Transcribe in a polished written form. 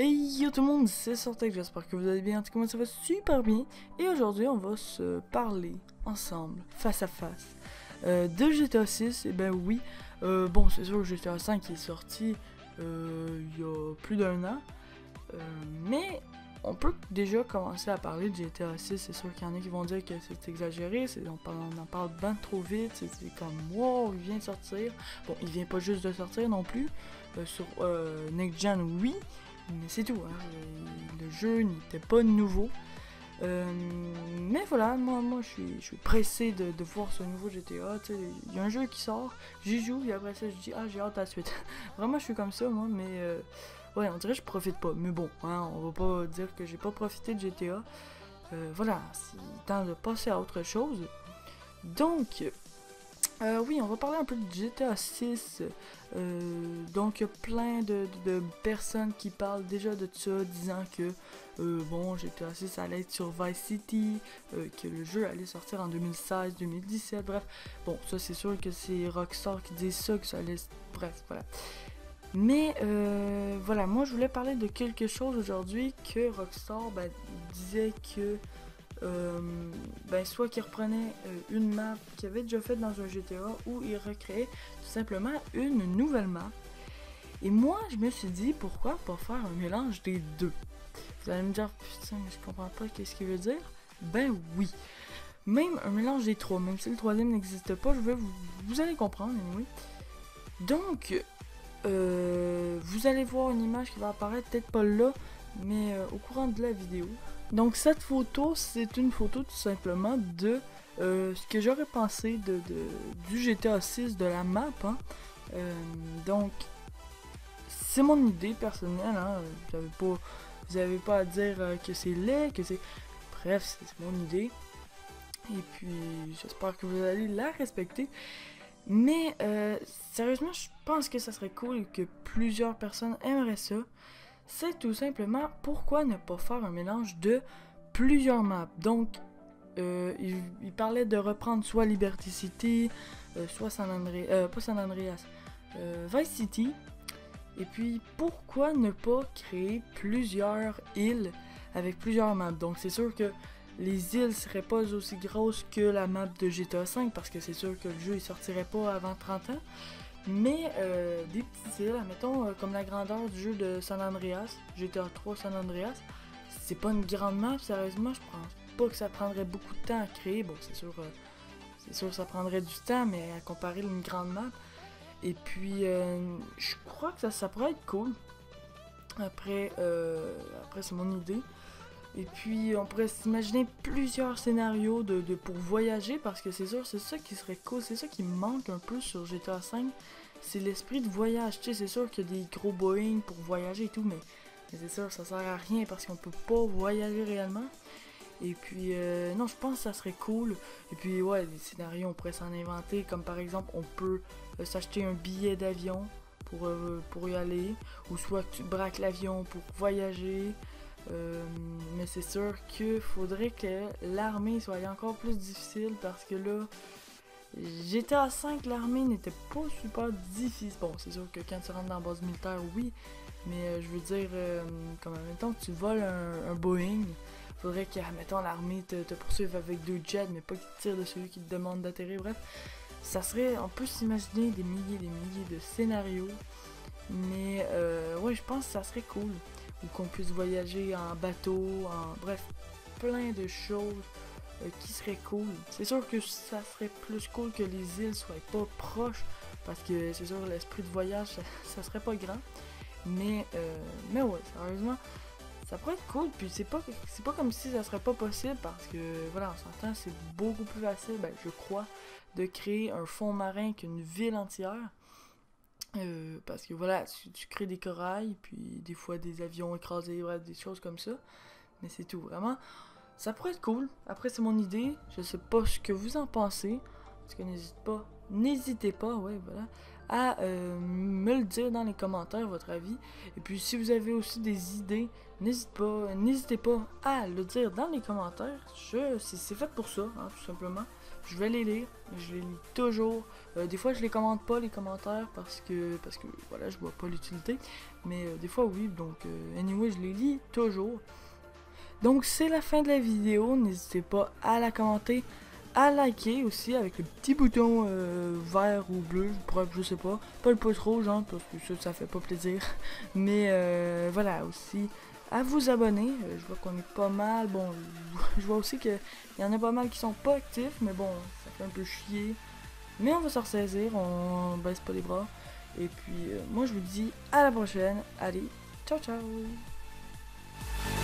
Hey yo tout le monde, c'est Sortec, j'espère que vous allez bien, en tout cas moi ça va super bien. Et aujourd'hui on va se parler ensemble, face à face, de GTA 6, et ben oui, bon c'est sûr que GTA 5 est sorti il y a plus d'1 an, mais on peut déjà commencer à parler de GTA 6, c'est sûr qu'il y en a qui vont dire que c'est exagéré, on en parle ben trop vite, c'est comme wow, il vient de sortir. Bon, il vient pas juste de sortir non plus, sur Next Gen oui, mais c'est tout, hein. Le jeu n'était pas nouveau. Mais voilà, moi je suis pressé de voir ce nouveau GTA. Il y a un jeu qui sort, j'y joue, et après ça je dis ah j'ai hâte à la suite. Vraiment je suis comme ça moi, mais ouais on dirait que je profite pas. Mais bon, hein, on va pas dire que j'ai pas profité de GTA. Voilà, c'est temps de passer à autre chose. Donc, oui, on va parler un peu de GTA 6. Donc, il y a plein de personnes qui parlent déjà de ça, disant que bon, GTA 6 allait être sur Vice City, que le jeu allait sortir en 2016, 2017, bref. Bon, ça c'est sûr que c'est Rockstar qui dit ça, que ça allait. Bref, voilà. Mais voilà, moi je voulais parler de quelque chose aujourd'hui que Rockstar disait que soit qu'il reprenait une map qu'il avait déjà faite dans un GTA ou il recréait tout simplement une nouvelle map. Et moi, je me suis dit, pourquoi pas faire un mélange des deux? Vous allez me dire, putain, mais je comprends pas qu'est-ce qu'il veut dire. Ben oui. Même un mélange des trois, même si le troisième n'existe pas, vous allez comprendre, anyway. Donc, vous allez voir une image qui va apparaître, peut-être pas là, mais au courant de la vidéo. Donc cette photo, c'est une photo tout simplement de ce que j'aurais pensé du GTA 6, de la map. Hein. Donc, c'est mon idée personnelle. Hein. Vous avez pas à dire que c'est laid, que c'est... Bref, c'est mon idée. Et puis, j'espère que vous allez la respecter. Mais, sérieusement, je pense que ça serait cool et que plusieurs personnes aimeraient ça. C'est tout simplement pourquoi ne pas faire un mélange de plusieurs maps. Donc, il parlait de reprendre soit Liberty City, soit San Andreas, pas San Andreas, Vice City. Et puis, pourquoi ne pas créer plusieurs îles avec plusieurs maps. Donc, c'est sûr que les îles seraient pas aussi grosses que la map de GTA V parce que c'est sûr que le jeu il sortirait pas avant 30 ans. Mais des petites îles, admettons, comme la grandeur du jeu de San Andreas, GTA 3 San Andreas, c'est pas une grande map, sérieusement, je pense pas que ça prendrait beaucoup de temps à créer. Bon, c'est sûr que ça prendrait du temps, mais à comparer une grande map. Et puis, je crois que ça pourrait être cool. Après c'est mon idée. Et puis, on pourrait s'imaginer plusieurs scénarios pour voyager, parce que c'est sûr, c'est ça qui serait cool, c'est ça qui me manque un peu sur GTA V, c'est l'esprit de voyage. Tu sais, c'est sûr qu'il y a des gros Boeing pour voyager et tout, mais c'est sûr, ça sert à rien parce qu'on peut pas voyager réellement. Et puis, non, je pense que ça serait cool. Et puis, ouais, des scénarios, on pourrait s'en inventer, comme par exemple, on peut s'acheter un billet d'avion pour y aller, ou soit que tu braques l'avion pour voyager. Mais c'est sûr qu'il faudrait que l'armée soit encore plus difficile parce que là, GTA 5, l'armée n'était pas super difficile. Bon, c'est sûr que quand tu rentres dans la base militaire, oui, mais je veux dire, comme admettons que tu voles un Boeing, faudrait que, admettons, l'armée te poursuive avec 2 jets, mais pas qu'ils te tirent de celui qui te demande d'atterrir. Bref, ça serait, on peut s'imaginer des milliers de scénarios, mais ouais, je pense que ça serait cool. Ou qu'on puisse voyager en bateau, bref, plein de choses qui seraient cool. C'est sûr que ça serait plus cool que les îles soient pas proches, parce que c'est sûr l'esprit de voyage, ça serait pas grand. Mais ouais, sérieusement, ça pourrait être cool, puis c'est pas comme si ça serait pas possible, parce que voilà, on s'entend, c'est beaucoup plus facile, je crois, de créer un fond marin qu'une ville entière. Parce que voilà, tu crées des corails, puis des fois des avions écrasés, bref, des choses comme ça. Mais c'est tout, vraiment. Ça pourrait être cool. Après, c'est mon idée. Je sais pas ce que vous en pensez. Parce que n'hésitez pas, ouais, voilà, à me le dire dans les commentaires, votre avis. Et puis si vous avez aussi des idées, n'hésitez pas à le dire dans les commentaires. C'est fait pour ça, hein, tout simplement. Je vais les lire, je les lis toujours. Des fois je les commente pas les commentaires parce que voilà, je vois pas l'utilité. Mais des fois oui, donc anyway, je les lis toujours. Donc c'est la fin de la vidéo, n'hésitez pas à la commenter, à liker aussi avec le petit bouton vert ou bleu, bref, je sais pas le pouce rouge, hein, parce que ça fait pas plaisir. Mais voilà, aussi à vous abonner. Je vois qu'on est pas mal, bon, je vois aussi qu'il y en a pas mal qui sont pas actifs, mais bon, ça fait un peu chier. Mais on va s'en ressaisir, on baisse pas les bras. Et puis moi je vous dis à la prochaine, allez, ciao ciao.